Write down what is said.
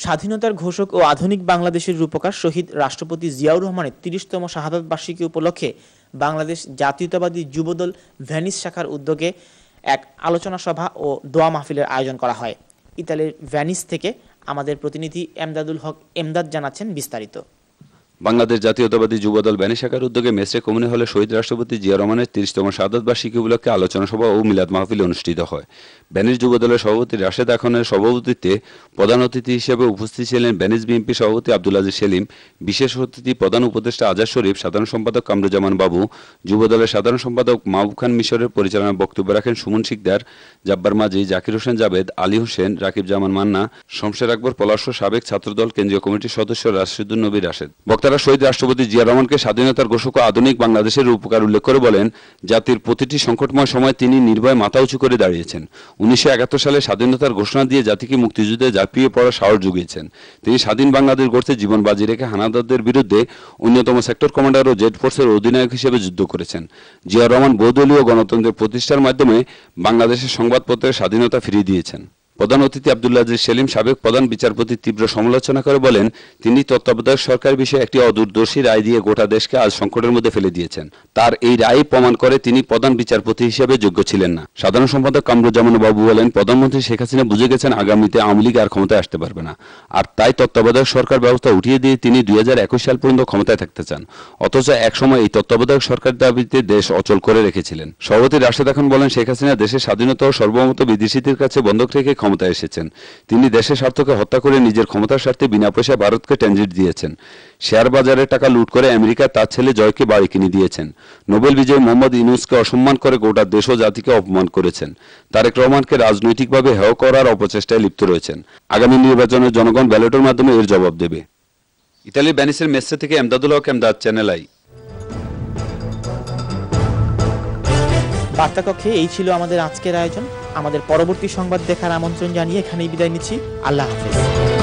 স্বাধীনতার ঘোষক ও আধুনিক বাংলাদেশের রূপকার শহীদ রাষ্ট্রপতি জিয়াউর রহমানের ৩০তম শাহাদাত বার্ষিকী উপলক্ষে বাংলাদেশ জাতীয়তাবাদী যুবদল ভেনিস শাখার উদ্যোগে এক আলোচনা সভা ও দোয়া মাহফিলের আয়োজন করা হয়। ইতালির ভেনিস থেকে আমাদের প্রতিনিধি এমদাদুল হক এমদাদ জানাচ্ছেন বিস্তারিত। বাংলাদেশ জাতীয়তাবাদী যুবদল ভেনিস শাখার উদ্যোগে মেসরে কমিউনি হলে শহীদ রাষ্ট্রপতি জিয়া রহমানের ৩০তম শাহাদাত বার্ষিকী উপলক্ষে আলোচনা সভা ও মিলাদ মাহফিল অনুষ্ঠিত হয়। ভেনিস যুবদলের সভাপতি রাশেদ আখনের সভাপতিত্বে প্রধান অতিথি হিসেবে উপস্থিত ছিলেন ভেনিস বিএনপি সভাপতি আব্দুল আজিজ সেলিম, বিশেষ অতিথি প্রধান উপদেষ্টা আজাদ শরীফ, সাধারণ সম্পাদক কামরুজ্জামান বাবু, যুবদলের সাধারণ সম্পাদক মাহবুব খান মিশরের পরিচালনায় বক্তব্য রাখেন সুমন শিকদার, জাব্বার মাঝি, জাকির হোসেন জাবেদ, আলী হোসেন, রাকিব জামান মান্না, শমশের আকবর পলাশ, সাবেক ছাত্রদল কেন্দ্রীয় কমিটির সদস্য রাশিদুন নবী রাশেদ। বক্তারা শহীদ রাষ্ট্রপতি জিয়া রহমানকে স্বাধীনতার ঘোষক ও আধুনিক বাংলাদেশের রূপকার উল্লেখ করে বলেন, জাতির প্রতিটি সংকটময় সময় তিনি নির্ভয়ে মাথা উঁচু করে দাঁড়িয়েছেন। ১৯৭১ সালে স্বাধীনতার ঘোষণা দিয়ে জাতিকে মুক্তিযুদ্ধে ঝাঁপিয়ে পড়ার সাহস জুগিয়েছেন। তিনি স্বাধীন বাংলাদেশ গড়তে জীবন বাজি রেখে হানাদারদের বিরুদ্ধে অন্যতম সেক্টর কমান্ডার ও জেড ফোর্সের অধিনায়ক হিসেবে যুদ্ধ করেছেন। জিয়া রহমান বহুদলীয় গণতন্ত্রের প্রতিষ্ঠার মাধ্যমে বাংলাদেশের সংবাদপত্রের স্বাধীনতা ফিরিয়ে দিয়েছেন। প্রধান অতিথি আব্দুল আজিজ সেলিম সাবেক প্রধান বিচারপতির তীব্র সমালোচনা করে বলেন, তিনি তত্ত্বাবধায়ক সরকার বিষয়ে একটি অদূরদর্শী রায় দিয়ে গোটা দেশকে আজ সংকটের মধ্যে ফেলে দিয়েছেন। তার এই রায় প্রমাণ করে তিনি প্রধান বিচারপতি হিসেবে যোগ্য ছিলেন না। সাধারণ সম্পাদক কামরুজ্জামান বাবু বলেন, প্রধানমন্ত্রী শেখ হাসিনা বুঝে গেছেন আগামীতে আওয়ামী লীগ আর ক্ষমতায় আসতে পারবে না, আর তাই তত্ত্বাবধায়ক সরকার ব্যবস্থা উঠিয়ে দিয়ে তিনি ২০২১ সাল পর্যন্ত ক্ষমতায় থাকতে চান। অথচ একসময় এই তত্ত্বাবধায়ক সরকার দাবিতে দেশ অচল করে রেখেছিলেন। সভাপতি রাশেদ খান বলেন, শেখ হাসিনা দেশের স্বাধীনতা ও সর্বমত বিদেশিদের কাছে বন্ধক রেখে ক্ষমতায় এসেছেন। তিনি দেশের স্বার্থকে হত্যা করে নিজের ক্ষমতার স্বার্থে বিনা পয়সা ভারতকে ট্রানজিট দিয়েছেন। শেয়ার বাজারের টাকা লুট করে আমেরিকা তার ছেলে জয়কে বাড়ি কিনে দিয়েছেন। নোবেল বিজয়ী মোহাম্মদ ইউনূসকে অসম্মান করে গোটা দেশ ও জাতিকে অপমান করেছেন। তারেক রহমানকে রাজনৈতিকভাবে হেয় করার অপচেষ্টায় লিপ্ত রয়েছেন। আগামী নির্বাচনে জনগণ ব্যালটের মাধ্যমে এর জবাব দেবে। ইতালির ভেনিসের মেসে থেকে এমদাদুল হক এমদাদ, চ্যানেল আই। বার্তাকক্ষে এই ছিল আমাদের আজকের আয়োজন। আমাদের পরবর্তী সংবাদ দেখার আমন্ত্রণ জানিয়ে এখানেই বিদায় নিচ্ছি। আল্লাহ হাফেজ।